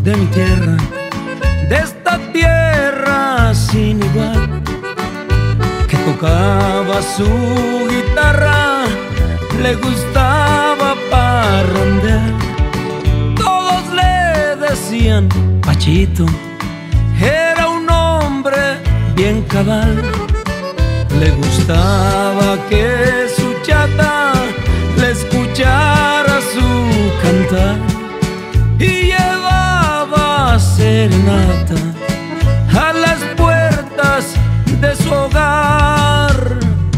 de mi tierra, de esta tierra sin igual, que tocaba su guitarra, le gustaba parrandear. Todos le decían Pachito, era un hombre bien cabal. Le gustaba que su chata le escuchara su cantar y llevaba serenata a las puertas de su hogar.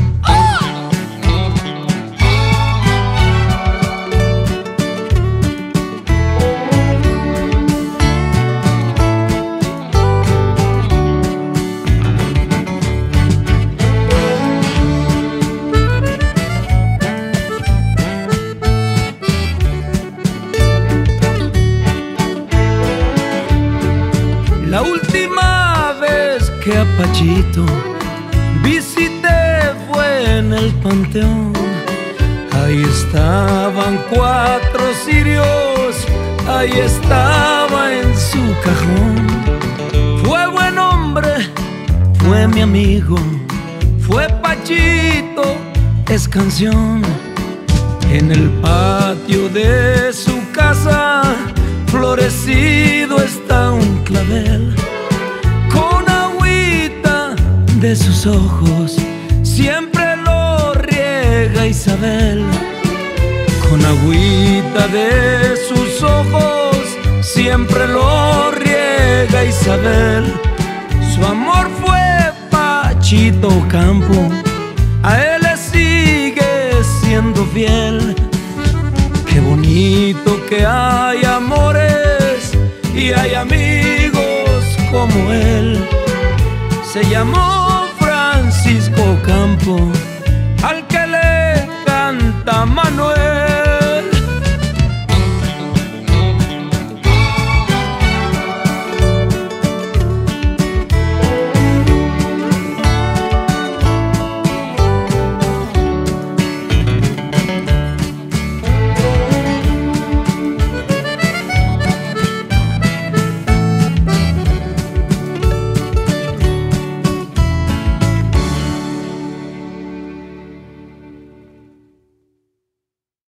La última vez que a Pachito visité fue en el panteón. Ahí estaban 4 cirios, ahí estaba en su cajón. Fue buen hombre, fue mi amigo, fue Pachito, es canción. En el patio de su casa florecido está un clavel, con agüita de sus ojos siempre lo riega Isabel. Con agüita de sus ojos siempre lo riega Isabel. Su amor fue Pachito Campo, a él le sigue siendo fiel. Qué bonito que hay amores y hay amigos como él. Se llamó Francisco Campo, al que le canta Manuel.